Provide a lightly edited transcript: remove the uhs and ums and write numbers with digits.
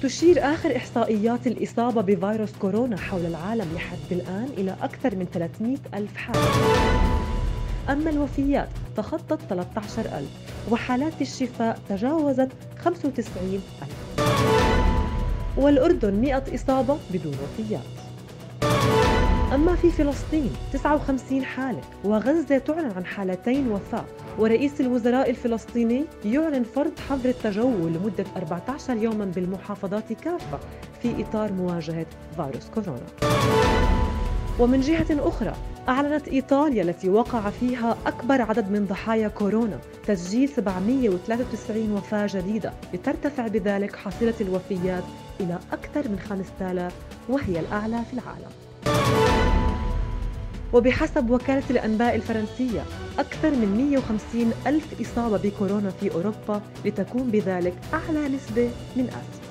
تشير آخر إحصائيات الإصابة بفيروس كورونا حول العالم لحد الآن إلى أكثر من 300 ألف حالة. أما الوفيات تخطت 13,000 وحالات الشفاء تجاوزت 95 ألف. والأردن 100 إصابة بدون وفيات. أما في فلسطين 59 حالة، وغزة تعلن عن حالتين وفاة، ورئيس الوزراء الفلسطيني يعلن فرض حظر التجول لمدة 14 يوماً بالمحافظات كافة في إطار مواجهة فيروس كورونا. ومن جهة أخرى أعلنت إيطاليا التي وقع فيها أكبر عدد من ضحايا كورونا تسجيل 793 وفاة جديدة، لترتفع بذلك حصيلة الوفيات إلى أكثر من 5,000 وهي الأعلى في العالم. وبحسب وكالة الأنباء الفرنسية أكثر من 150 ألف إصابة بكورونا في أوروبا، لتكون بذلك أعلى نسبة من آسيا.